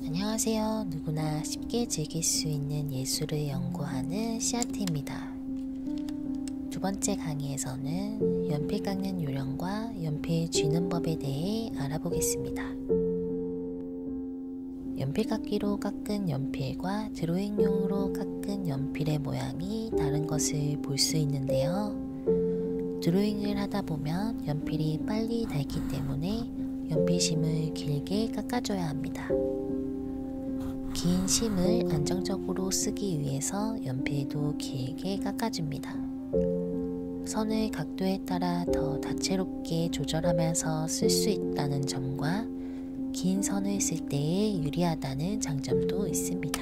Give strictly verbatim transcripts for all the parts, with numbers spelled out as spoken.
안녕하세요. 누구나 쉽게 즐길 수 있는 예술을 연구하는 씨아트입니다. 두 번째 강의에서는 연필 깎는 요령과 연필 쥐는 법에 대해 알아보겠습니다. 연필 깎기로 깎은 연필과 드로잉용으로 깎은 연필의 모양이 다른 것을 볼 수 있는데요. 드로잉을 하다 보면 연필이 빨리 닳기 때문에 연필심을 길게 깎아줘야 합니다. 긴 심을 안정적으로 쓰기 위해서 연필도 길게 깎아줍니다. 선을 각도에 따라 더 다채롭게 조절하면서 쓸 수 있다는 점과 긴 선을 쓸 때에 유리하다는 장점도 있습니다.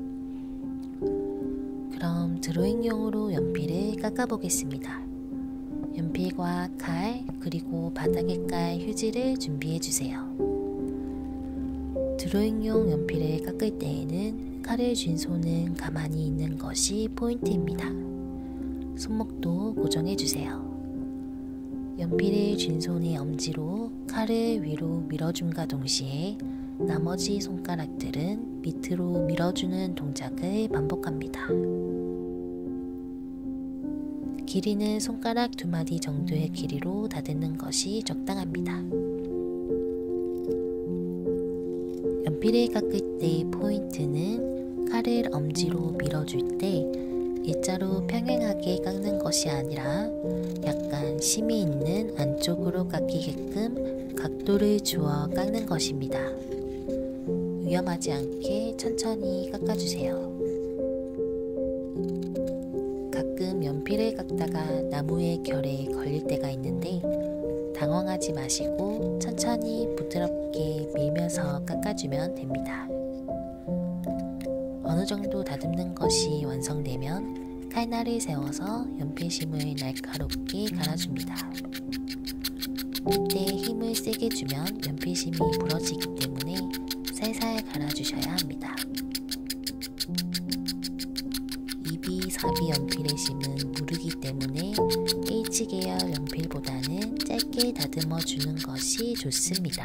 그럼 드로잉용으로 연필을 깎아보겠습니다. 연필과 칼, 그리고 바닥에 깔 휴지를 준비해주세요. 드로잉용 연필을 깎을 때에는 칼을 쥔 손은 가만히 있는 것이 포인트입니다. 손목도 고정해주세요. 연필을 쥔 손의 엄지로 칼을 위로 밀어줌과 동시에 나머지 손가락들은 밑으로 밀어주는 동작을 반복합니다. 길이는 손가락 두 마디 정도의 길이로 다듬는 것이 적당합니다. 연필을 깎을 때의 포인트는 칼을 엄지로 밀어줄 때 일자로 평행하게 깎는 것이 아니라 약간 심이 있는 안쪽으로 깎이게끔 각도를 주어 깎는 것입니다. 위험하지 않게 천천히 깎아주세요. 가끔 연필을 깎다가 나무의 결에 걸릴 때가 있는데 당황하지 마시고 천천히 부드럽게 밀면서 깎아주면 됩니다. 어느 정도 다듬는 것이 완성되면 칼날을 세워서 연필심을 날카롭게 갈아줍니다. 이때 힘을 세게 주면 연필심이 부러지기 때문에 살살 갈아주셔야 합니다. 이 비, 사 비 연필의 심은 무르기 때문에 H 계열 연필보다는 짧게 다듬어 주는 것이 좋습니다.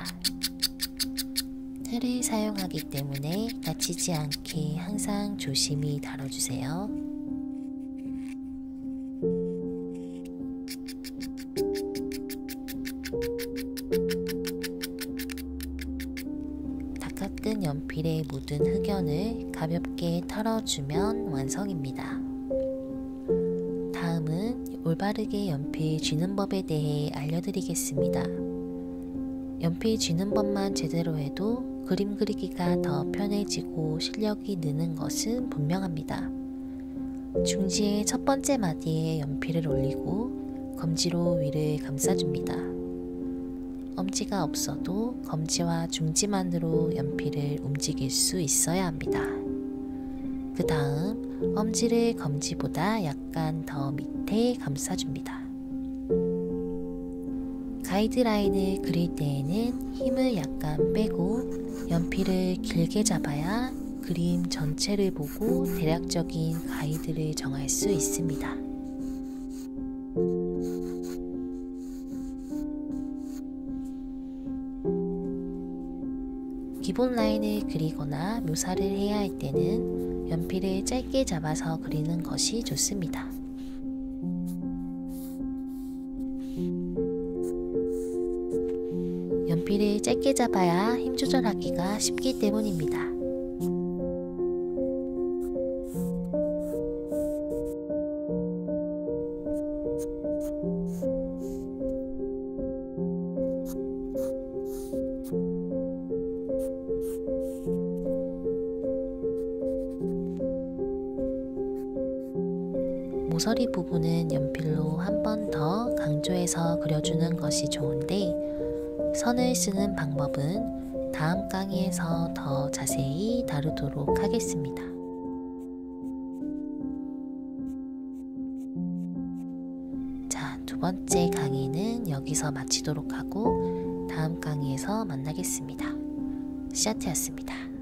틀을 사용하기 때문에 다치지 않게 항상 조심히 다뤄주세요. 다 깎은 연필에 묻은 흑연을 가볍게 털어주면 완성입니다. 다음은 올바르게 연필 쥐는 법에 대해 알려드리겠습니다. 연필 쥐는 법만 제대로 해도 그림 그리기가 더 편해지고 실력이 느는 것은 분명합니다. 중지의 첫 번째 마디에 연필을 올리고 검지로 위를 감싸줍니다. 엄지가 없어도 검지와 중지만으로 연필을 움직일 수 있어야 합니다. 그 다음 엄지를 검지보다 약간 더 밑에 감싸줍니다. 가이드라인을 그릴 때에는 힘을 약간 빼고 연필을 길게 잡아야 그림 전체를 보고 대략적인 가이드를 정할 수 있습니다. 기본 라인을 그리거나 묘사를 해야 할 때는 연필을 짧게 잡아서 그리는 것이 좋습니다. 연필을 짧게 잡아야 힘 조절하기가 쉽기 때문입니다. 모서리 부분은 연필로 한 번 더 강조해서 그려주는 것이 좋은데 선을 쓰는 방법은 다음 강의에서 더 자세히 다루도록 하겠습니다. 자, 두 번째 강의는 여기서 마치도록 하고 다음 강의에서 만나겠습니다. 씨아트였습니다.